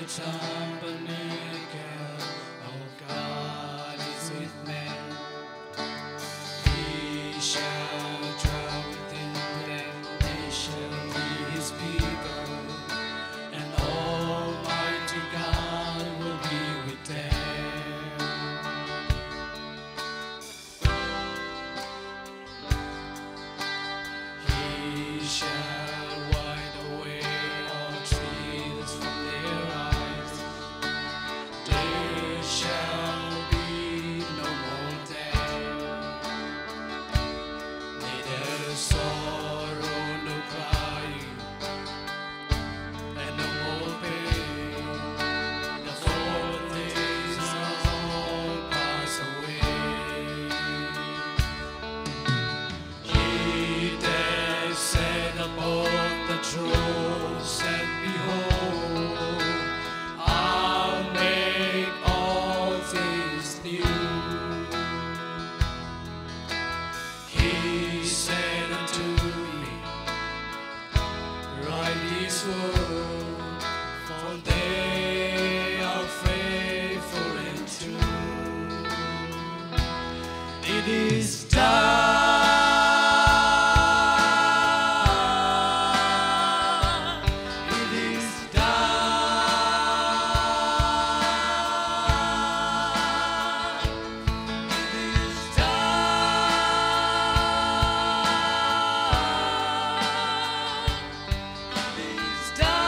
tabernacle of God is with men. He shall dwell within them, they shall be his people, and Almighty God will be with them. He shall wipe away all tears from their eyes. There shall be no more death, neither sorrow nor crying, and no more pain. The former things all pass away. He that sat upon the throne said, Behold, I'll make all things new. He said unto me, Write this word, for they are faithful and true. It is done. It is done. It is done. It is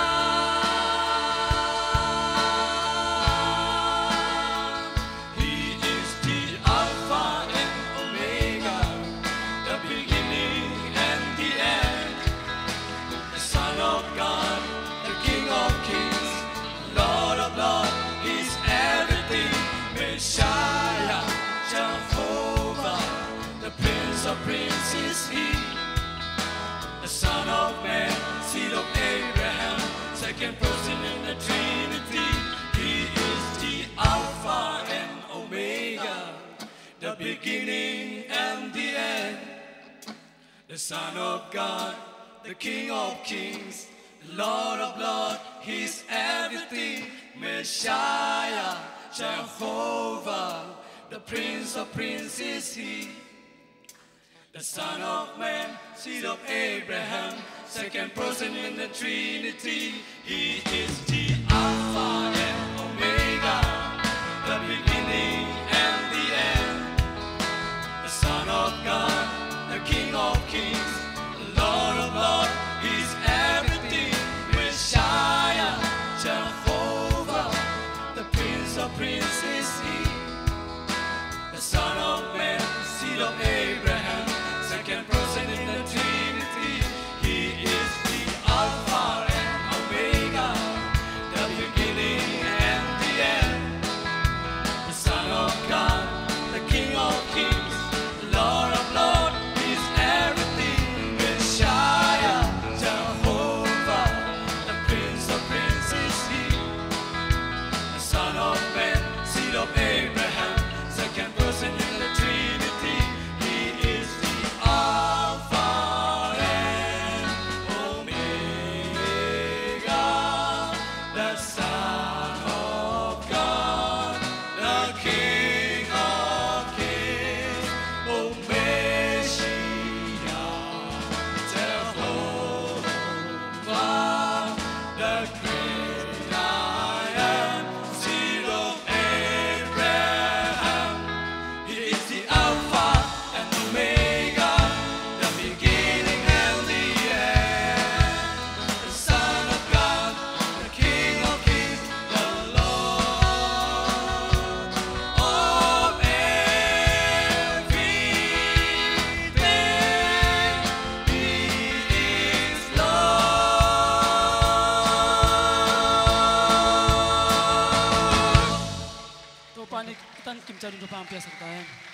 done. He is the Alpha and Omega, the beginning and the end, the Son of God, the King of Kings, Lord of Lords, He's everything. Messiah, Jehovah, the Prince of Princes, He, the Son of Man, seed of Abraham, second person in the Trinity. He is the Alpha and Omega, the beginning and the end, the Son of God, the King of Kings, Lord of Lords, He's everything. Messiah, Jehovah, the Prince of Princes, He, the Son of Man, seed of Abraham, second person in the Trinity. He is the Alpha and Omega, the beginning and the end, the Son of God, the King of Kings, Lord of Lords, He's everything. Messiah, Jehovah, the Prince of Princes, He, the Son of Man, seed of Abraham, second person in the Trinity. He is the Alpha and Omega, the beginning and the end, the Son of God, the King of Kings, Lord of Lords, He's everything. Messiah, Jehovah, the Prince of Princes, He, the Son of Man, seed of Abraham, second person in the Trinity. He is the Alpha and Omega, the Son of God, the King of Kings, O Messiah, Jehovah, the great I am, seed of Abraham. He is the Alpha and Omega, the beginning and the end, the Son of God, the King of Kings, the Lord of everything. He is Lord. 또 빨리 일단 김자리 좀 함께 하겠습니다.